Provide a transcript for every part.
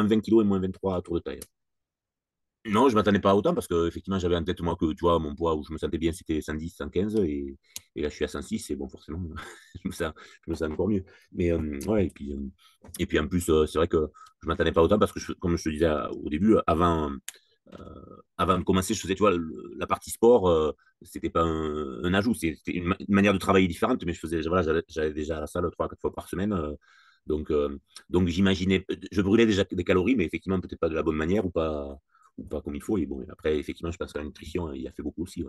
moins 20 kilos et moins 23 à tour de taille. Non, je ne m'attendais pas à autant parce que effectivement j'avais en tête moi que tu vois mon poids où je me sentais bien c'était 110, 115 et là je suis à 106 et bon forcément je me sens encore mieux. Mais ouais et puis en plus c'est vrai que je ne m'attendais pas autant parce que comme je te disais au début avant de commencer je faisais tu vois la partie sport c'était pas un ajout c'était une manière de travailler différente mais je faisais voilà j'allais déjà à la salle 3 4 fois par semaine donc donc j'imaginais je brûlais déjà des calories mais effectivement peut-être pas de la bonne manière ou pas comme il faut. Et bon, après, effectivement, je pense que la nutrition, il a fait beaucoup aussi. Ouais.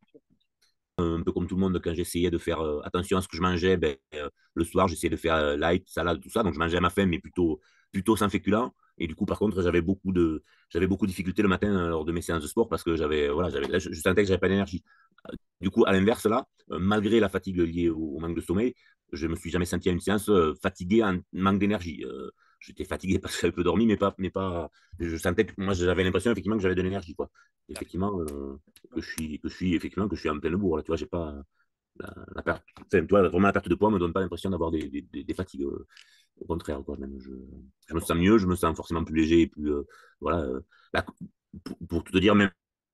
Un peu comme tout le monde, quand j'essayais de faire attention à ce que je mangeais, ben, le soir, j'essayais de faire light, salade, tout ça. Donc, je mangeais à ma faim, mais plutôt sans féculents. Et du coup, par contre, j'avais beaucoup de difficultés le matin lors de mes séances de sport parce que voilà, là, je sentais que j'avais pas d'énergie. Du coup, à l'inverse, là, malgré la fatigue liée au manque de sommeil, je me suis jamais senti à une séance fatigué en manque d'énergie. J'étais fatigué parce que j'avais peu dormi, mais pas. Je sentais que moi, j'avais l'impression effectivement que j'avais de l'énergie, quoi. Effectivement, effectivement que je suis en pleine bourre. Là, tu vois, j'ai pas la perte. Enfin, tu vois, vraiment la perte de poids me donne pas l'impression d'avoir des fatigues. Au contraire, quoi. Même, je me sens mieux, je me sens forcément plus léger et plus voilà. La- pour tout te dire, même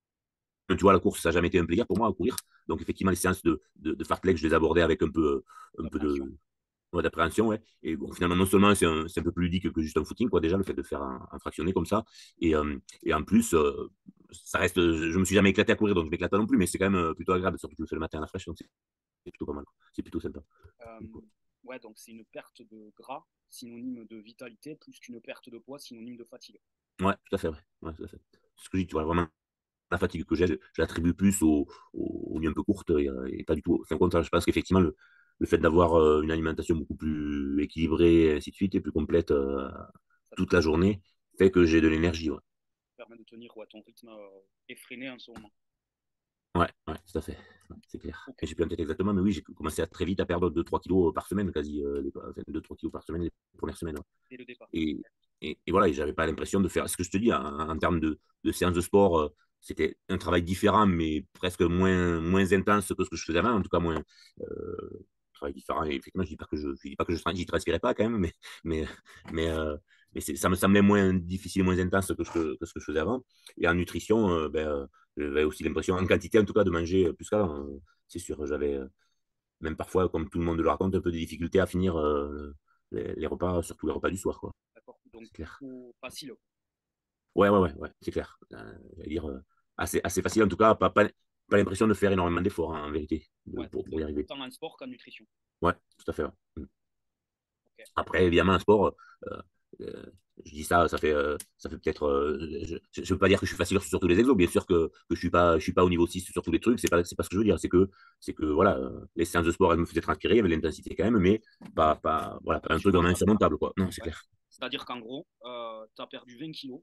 tu vois, la course, ça n'a jamais été un plaisir pour moi à courir. Donc, effectivement, les séances de fartlek, je les abordais avec un peu D'appréhension. ouais, d'appréhension. Ouais. Et bon, finalement, non seulement c'est un peu plus ludique que juste un footing, quoi, déjà, le fait de faire un fractionné comme ça. Et en plus, ça reste, je me suis jamais éclaté à courir, donc je m'éclate pas non plus, mais c'est quand même plutôt agréable, surtout que je le fais le matin à la fraîche, donc c'est plutôt pas mal. Quoi. C'est plutôt sympa. Euh, ouais, donc c'est une perte de gras, synonyme de vitalité, plus qu'une perte de poids, synonyme de fatigue. Ouais, tout à fait, ouais. Ouais, tout à fait. C'est ce que je dis, tu vois, vraiment, la fatigue que j'ai, je l'attribue plus aux nuits un peu courtes et pas du tout. Enfin, contre, je pense qu'effectivement, le fait d'avoir une alimentation beaucoup plus équilibrée, et ainsi de suite, et plus complète Ça te toute la journée, fait que j'ai de l'énergie. Ouais. permet de tenir ouais, ton rythme effréné en ce moment. Ouais, tout à fait. Ouais, c'est clair. Ok. Et j'ai plus en tête exactement, mais oui, j'ai commencé à très vite à perdre 2-3 kilos par semaine, quasi, enfin, 2-3 kilos par semaine les premières semaines. Ouais. Dès le départ. Et, et voilà, et j'avais pas l'impression de faire ce que je te dis en termes de séances de sport. C'était un travail différent, mais presque moins intense que ce que je faisais avant, en tout cas moins travail différent. Et effectivement, je dis pas que j'y transpirais pas quand même, mais, mais, euh, ça me semblait moins difficile, moins intense que ce que je faisais avant. Et en nutrition, j'avais aussi l'impression, en quantité en tout cas, de manger plus qu'avant. C'est sûr, j'avais même parfois, comme tout le monde le raconte, un peu de difficulté à finir les repas, surtout les repas du soir, quoi. D'accord. Donc C'est clair. plutôt facile. Ouais, c'est clair. J'allais dire assez facile en tout cas, pas l'impression de faire énormément d'efforts hein, en vérité Ouais, pour y arriver. autant en sport qu'en nutrition. Ouais, tout à fait. Ouais. Ok. Après, évidemment, un sport, euh, je dis ça, ça fait peut-être. Je veux pas dire que je suis facile sur tous les exos, bien sûr que je suis pas au niveau 6 sur tous les trucs, c'est pas ce que je veux dire, c'est que voilà, les séances de sport, elles me faisaient transpirer, il y avait l'intensité quand même, mais voilà, pas un truc vraiment Insupportable. insurmontable, quoi. Non, c'est Ouais. clair. C'est-à-dire qu'en gros, tu as perdu 20 kilos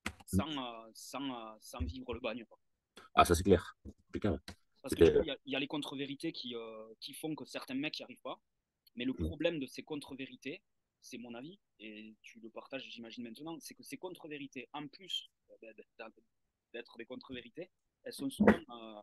sans vivre le bagne. Quoi. Ah, ça c'est clair. C'est clair. Parce que tu C'était. vois, il y a les contre-vérités qui font que certains mecs n'y arrivent pas. Mais le problème de ces contre-vérités, c'est mon avis, et tu le partages, j'imagine, maintenant, c'est que ces contre-vérités, en plus d'être des contre-vérités, elles sont souvent,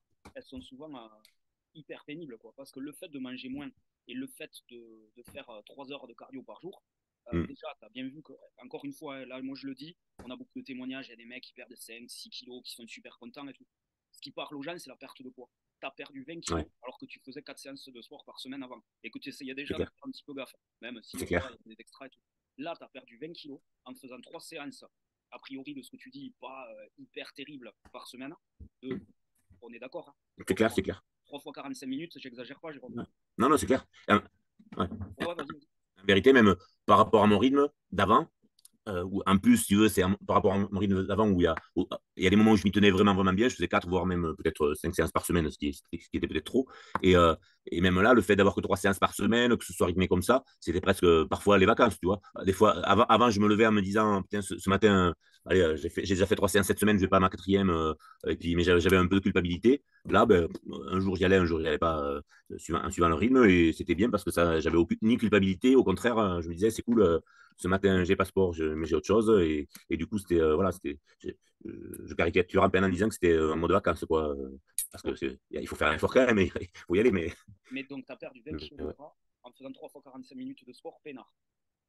hyper pénibles, quoi. Parce que le fait de manger moins et le fait de faire 3 heures de cardio par jour, déjà, tu as bien vu que, encore une fois, là, moi je le dis, on a beaucoup de témoignages, il y a des mecs qui perdent 5, 6 kilos, qui sont super contents et tout. Ce qui parle aux gens, c'est la perte de poids. Tu as perdu 20 Ouais, kilos alors que tu faisais 4 séances de sport par semaine avant et que tu essayais c'est déjà de clair. faire un petit peu gaffe, même si C'est voilà, il clair. y a des extras et tout. Là, tu as perdu 20 kilos en faisant 3 séances, a priori, de ce que tu dis, pas hyper terrible par semaine. De, on est d'accord, hein, C'est 3 clair, fois, c'est clair. 3 fois 45 minutes, j'exagère pas, Jérôme. Ouais. Non, non, c'est clair. Ouais. Ouais, ouais, vas-y, vas-y. En vérité, même par rapport à mon rythme d'avant, en plus, si tu veux, c'est par rapport à mon rythme d'avant où il y a des moments où je m'y tenais vraiment bien. Je faisais 4, voire même peut-être 5 séances par semaine, ce qui était peut-être trop. Et, euh, et même là, le fait d'avoir que 3 séances par semaine, que ce soit rythmé comme ça, c'était presque parfois les vacances, tu vois. Des fois, avant je me levais en me disant, putain, ce matin, allez, j'ai déjà fait 3 séances cette semaine, je vais pas à ma quatrième. Et puis, mais j'avais un peu de culpabilité. Là, ben, un jour, j'y allais pas, en suivant le rythme. Et c'était bien parce que ça, j'avais ni culpabilité. Au contraire, je me disais, c'est cool ce matin, j'ai pas sport, mais j'ai autre chose. Et du coup, c'était, voilà, je caricature à peine en disant que c'était un mode de vacances, quoi. Parce que il faut faire un effort quand même, il faut y aller, mais. Mais donc, tu as perdu 20 kilos de Ouais. gras en faisant 3 fois 45 minutes de sport peinard.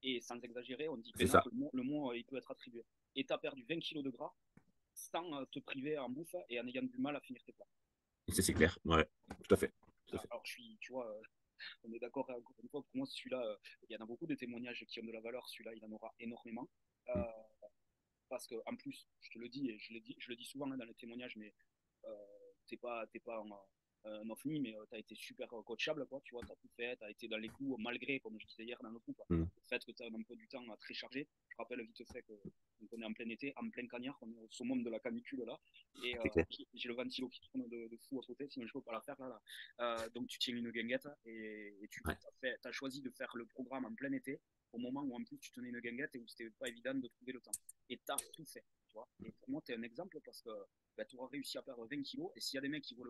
Et sans exagérer, on dit C'est peinard, ça. le mot, il peut être attribué. Et tu as perdu 20 kilos de gras sans te priver en bouffe et en ayant du mal à finir tes plats. C'est clair. Ouais, tout à fait. Tout à fait. Alors, tu vois, on est d'accord, encore une fois, pour moi, celui-là, il y en a beaucoup de témoignages qui ont de la valeur. Celui-là, il en aura énormément. Mm. Euh, Parce que, en plus, je te le dis, et je le dis souvent hein, dans les témoignages, mais t'es pas un ovni, mais tu as été super coachable, quoi, tu vois, tu as tout fait, tu as été dans les coups, malgré, comme je disais hier dans le groupe, Mm. le fait que tu as un emploi du temps très chargé. Je rappelle vite fait que on est en plein été, en plein cagnard, on est au summum de la canicule là, et C'est clair. j'ai le ventilo qui tourne de fou à côté, sinon je peux pas la faire là. Donc tu tiens une guinguette et tu Ouais. as choisi de faire le programme en plein été, au moment où en plus tu tenais une guinguette et où c'était pas évident de trouver le temps. Et tu as tout fait. Tu vois. Et pour moi, tu es un exemple parce que bah, tu auras réussi à perdre 20 kilos. Et s'il y a des mecs qui voient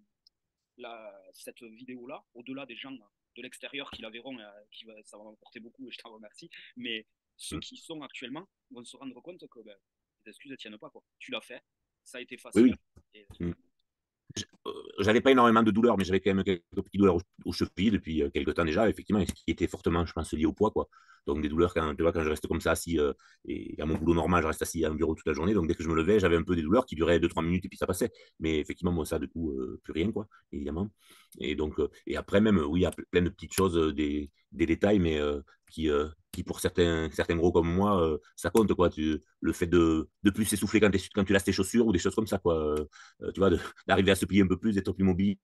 cette vidéo-là, au-delà des gens de l'extérieur qui la verront, ça va m'apporter beaucoup et je t'en remercie. Mais ceux Mm. qui sont actuellement vont se rendre compte que ben, les excuses ne tiennent pas. Quoi. Tu l'as fait, ça a été Oui, facile. oui. Et Mm. J'avais pas énormément de douleurs, mais j'avais quand même quelques petites douleurs aux chevilles depuis quelques temps déjà, effectivement, et ce qui était fortement, je pense, lié au poids, quoi. Donc des douleurs quand, tu vois, quand je reste comme ça assis, et à mon boulot normal, je reste assis à un bureau toute la journée, donc dès que je me levais, j'avais un peu des douleurs qui duraient 2-3 minutes et puis ça passait. Mais effectivement, moi, ça, du coup, plus rien, quoi, évidemment. Et donc, et après même, oui, il y a plein de petites choses, des détails, mais qui pour certains gros comme moi, ça compte, quoi. Le fait de plus s'essouffler quand tu lasses tes chaussures ou des choses comme ça, quoi. Tu vois, d'arriver à se plier un peu plus, d'être plus mobile,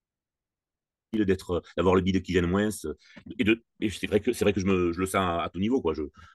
d'avoir le bide qui gêne moins. Et c'est vrai que je le sens à tout niveau, quoi.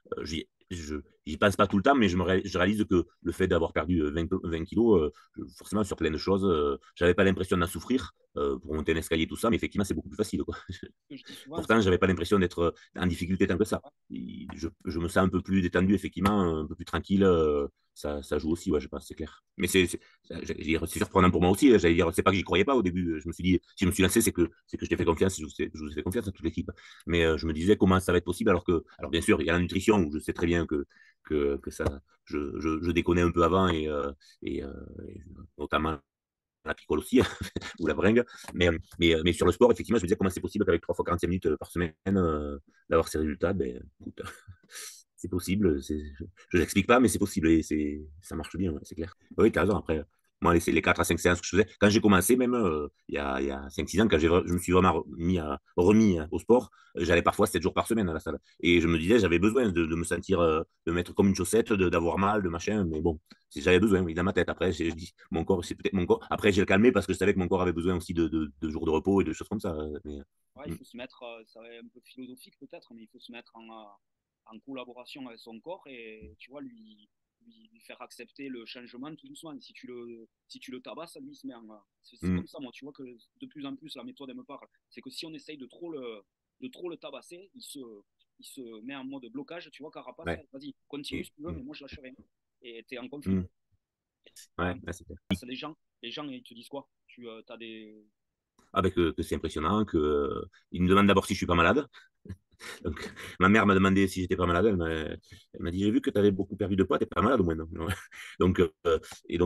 J'y pense pas tout le temps, mais je réalise que le fait d'avoir perdu 20 kilos, forcément sur plein de choses, j'avais pas l'impression d'en souffrir pour monter un escalier, tout ça, mais effectivement, c'est beaucoup plus facile, quoi. ce que je dis souvent, Pourtant, c'est j'avais pas l'impression d'être en difficulté tant que ça. Je me sens un peu plus détendu, effectivement, un peu plus tranquille. Ça joue aussi, ouais, je pense, c'est clair. Mais c'est surprenant pour moi aussi. J'allais dire, c'est pas que j'y croyais pas au début. Je me suis dit, si je me suis lancé, c'est que je t'ai fait confiance, je vous ai fait confiance à toute l'équipe. Mais je me disais comment ça va être possible alors bien sûr, il y a la nutrition où je sais très bien que ça, je déconnais un peu avant et, euh, et notamment la picole aussi, ou la bringue. Mais sur le sport, effectivement, je me disais comment c'est possible qu'avec 3 fois 45 minutes par semaine, d'avoir ces résultats. Ben, écoute, c'est possible. Je l'explique pas, mais c'est possible et ça marche bien, ouais, c'est clair. Oui, tu as raison. Après, moi, les 4 à 5 séances que je faisais, quand j'ai commencé, même il y a 5-6 ans, quand je me suis vraiment remis au sport, j'allais parfois 7 jours par semaine à la salle. Et je me disais, j'avais besoin de me sentir, de mettre comme une chaussette, d'avoir mal, de machin. Mais bon, j'avais besoin, oui, dans ma tête. Après, j'ai dit, mon corps, c'est peut-être mon corps. Après, j'ai le calmé parce que je savais que mon corps avait besoin aussi de jours de repos et de choses comme ça. Mais, ouais, il faut se mettre, ça va être un peu philosophique peut-être, mais il faut se mettre en collaboration avec son corps et tu vois, lui faire accepter le changement tout doucement. Si tu le tabasses, lui, il se met en. C'est mm, comme ça, moi, tu vois que de plus en plus, la méthode, elle me parle. C'est que si on essaye de trop le tabasser, il se met en mode blocage, tu vois, carapace, ouais. vas-y, continue Mm, si tu veux, mm, mais moi, je lâche rien. Et tu es en conflit. mm, ouais, ouais, c'est clair. Les gens, ils te disent quoi? Tu as des. Ah, ben, que c'est impressionnant, il me demande d'abord si je suis pas malade. Donc, ma mère m'a demandé si j'étais pas malade. Elle m'a dit, j'ai vu que tu avais beaucoup perdu de poids, t'es pas malade au moins, non? Donc, et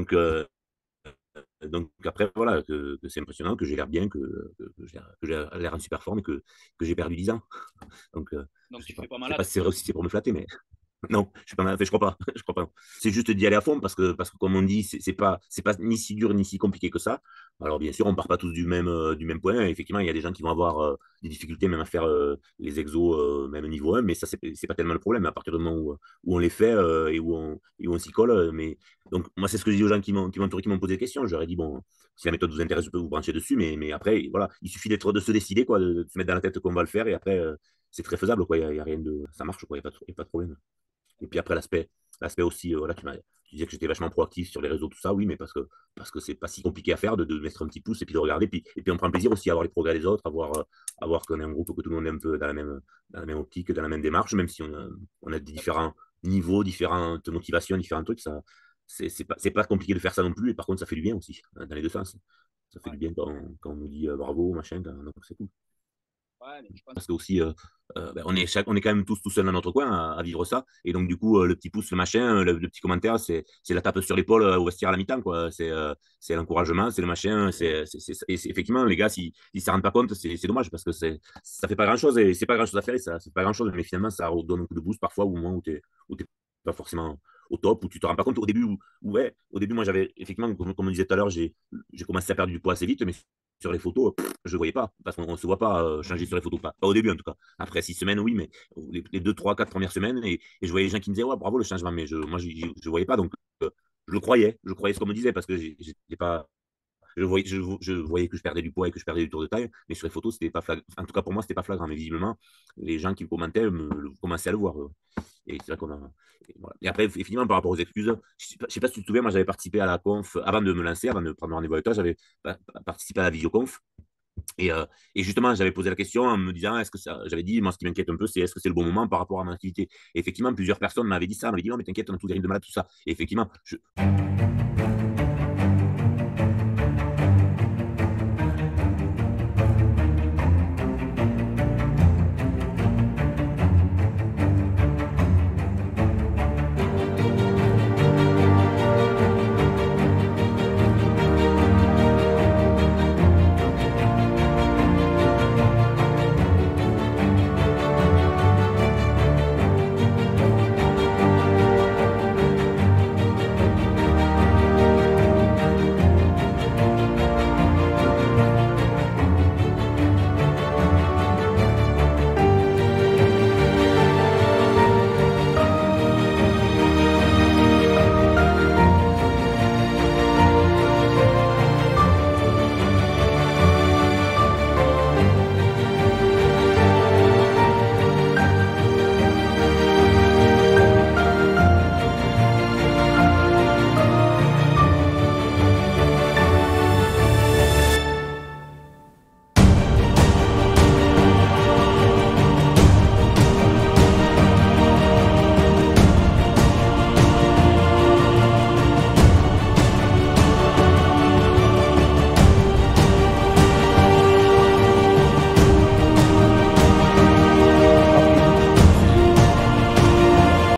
donc après, voilà, que c'est impressionnant, que j'ai l'air bien, que j'ai l'air en super forme et que j'ai perdu 10 ans. Donc, je Donc, sais tu pas. fais pas Je sais pas malade. si c'est vrai ou si c'est pour me flatter, mais non, je suis pas mal. Enfin, je crois pas. Je crois pas. C'est juste d'y aller à fond parce que comme on dit, c'est pas ni si dur ni si compliqué que ça. Alors bien sûr, on part pas tous du même point. Effectivement, il y a des gens qui vont avoir des difficultés même à faire les exos même niveau 1, mais ça c'est pas tellement le problème à partir du moment où on les fait et où on s'y colle. Mais donc moi c'est ce que je dis aux gens qui m'ont entouré, qui m'ont posé des questions. J'aurais dit bon, si la méthode vous intéresse, vous pouvez vous brancher dessus, mais après voilà, il suffit de se décider quoi, de se mettre dans la tête qu'on va le faire et après c'est très faisable quoi. Il y a rien de, ça marche quoi. Il y a pas de problème. Et puis après, l'aspect aussi, voilà, tu disais que j'étais vachement proactif sur les réseaux, tout ça, oui, mais parce que c'est pas si compliqué à faire de mettre un petit pouce et puis de regarder. Et puis on prend plaisir aussi à voir les progrès des autres, à voir qu'on est un groupe, que tout le monde est un peu dans la même optique, dans la même démarche, même si on a des différents niveaux, différentes motivations, différents trucs, ça, c'est pas compliqué de faire ça non plus. Et par contre, ça fait du bien aussi, dans les deux sens. Ça fait Ouais. du bien quand on nous dit bravo, machin, donc c'est cool. Ouais, Ouais, mais je pense parce que aussi, ben, on est quand même tous tout seuls dans notre coin à vivre ça. Et donc, du coup, le petit pouce, le machin, le petit commentaire, c'est la tape sur l'épaule au vestiaire à la mi-temps, quoi. C'est l'encouragement, c'est le machin. Effectivement, les gars, s'ils ne s'en rendent pas compte, c'est dommage parce que ça fait pas grand-chose et c'est pas grand-chose à faire et ça fait pas grand-chose. Mais finalement, ça donne un coup de boost parfois au moment où t'es pas forcément au top, où tu te rends pas compte. Au début, ouais, au début, moi, j'avais effectivement, comme on disait tout à l'heure, j'ai commencé à perdre du poids assez vite, mais sur les photos, je ne voyais pas, parce qu'on ne se voit pas changer sur les photos, pas au début en tout cas. Après 6 semaines, oui, mais les 2, 3, 4 premières semaines, et je voyais les gens qui me disaient, ouais, bravo le changement, mais moi, je ne voyais pas, donc je croyais ce qu'on me disait, parce que j'étais pas, je voyais que je perdais du poids et que je perdais du tour de taille, mais sur les photos, c'était pas flagrant. En tout cas, pour moi, c'était pas flagrant, mais visiblement, les gens qui me commentaient commençaient à le voir. Et c'est vrai qu'on a. Voilà. Et après, effectivement, par rapport aux excuses, je sais pas si tu te souviens, moi, j'avais participé à la conf, avant de me lancer, avant de prendre rendez-vous avec toi, j'avais participé à la visioconf. Et justement, j'avais posé la question en me disant, est-ce que ça, j'avais dit, moi, ce qui m'inquiète un peu, c'est est-ce que c'est le bon moment par rapport à mon activité. Et effectivement, plusieurs personnes m'avaient dit ça, m'avaient dit, non, mais t'inquiète, on a tous des rythmes de malade, tout ça. Et effectivement,